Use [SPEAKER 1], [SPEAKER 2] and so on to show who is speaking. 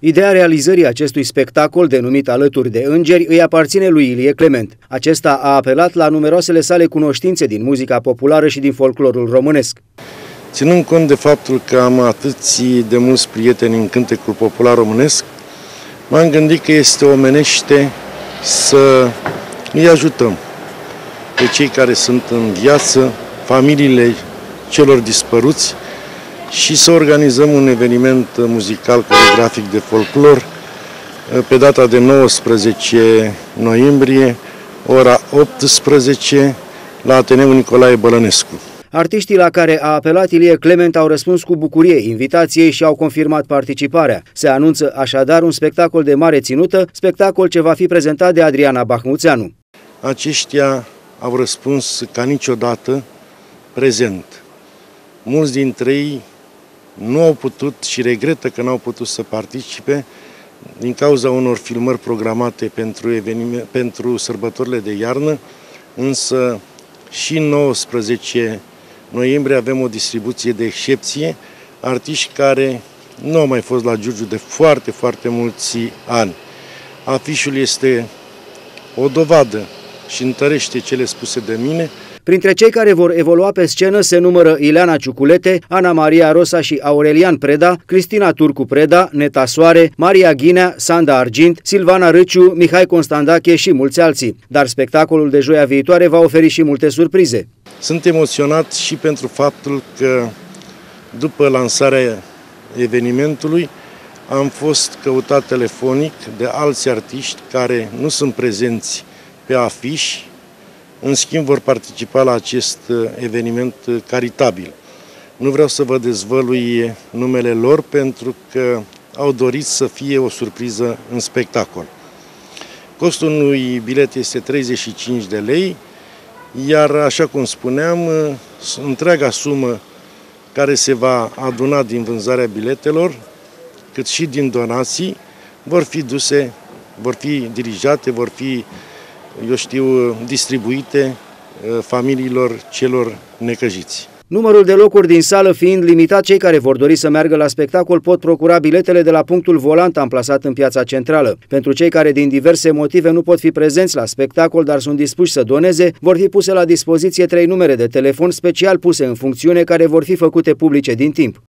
[SPEAKER 1] Ideea realizării acestui spectacol, denumit Alături de Îngeri, îi aparține lui Ilie Clement. Acesta a apelat la numeroasele sale cunoștințe din muzica populară și din folclorul românesc.
[SPEAKER 2] Ținând cont de faptul că am atâți de mulți prieteni în cântecul popular românesc, m-am gândit că este omenește să îi ajutăm pe cei care sunt în viață, familiile celor dispăruți, și să organizăm un eveniment muzical coreografic de folclor pe data de 19 noiembrie, ora 18, la Ateneul Nicolae Bălănescu.
[SPEAKER 1] Artiștii la care a apelat Ilie Clement au răspuns cu bucurie invitației și au confirmat participarea. Se anunță așadar un spectacol de mare ținută, spectacol ce va fi prezentat de Adriana Bahmuțeanu.
[SPEAKER 2] Aceștia au răspuns ca niciodată prezent. Mulți dintre ei nu au putut și regretă că n-au putut să participe din cauza unor filmări programate pentru sărbătorile de iarnă, însă și 19 noiembrie avem o distribuție de excepție, artiști care nu au mai fost la Giurgiu de foarte mulți ani. Afișul este o dovadă și întărește cele spuse de mine.
[SPEAKER 1] Printre cei care vor evolua pe scenă se numără Ileana Ciuculete, Ana Maria Rosa și Aurelian Preda, Cristina Turcu Preda, Neta Soare, Maria Ghinea, Sanda Argint, Silvana Râciu, Mihai Constandache și mulți alții. Dar spectacolul de joia viitoare va oferi și multe surprize.
[SPEAKER 2] Sunt emoționat și pentru faptul că după lansarea evenimentului am fost căutat telefonic de alți artiști care nu sunt prezenți pe afiș, în schimb vor participa la acest eveniment caritabil. Nu vreau să vă dezvălui numele lor pentru că au dorit să fie o surpriză în spectacol. Costul unui bilet este 35 de lei, iar așa cum spuneam, întreaga sumă care se va aduna din vânzarea biletelor, cât și din donații, vor fi duse, vor fi dirijate, vor fi, eu știu, distribuite familiilor celor necăjiți.
[SPEAKER 1] Numărul de locuri din sală fiind limitat, cei care vor dori să meargă la spectacol pot procura biletele de la punctul volant amplasat în piața centrală. Pentru cei care din diverse motive nu pot fi prezenți la spectacol, dar sunt dispuși să doneze, vor fi puse la dispoziție 3 numere de telefon special puse în funcțiune care vor fi făcute publice din timp.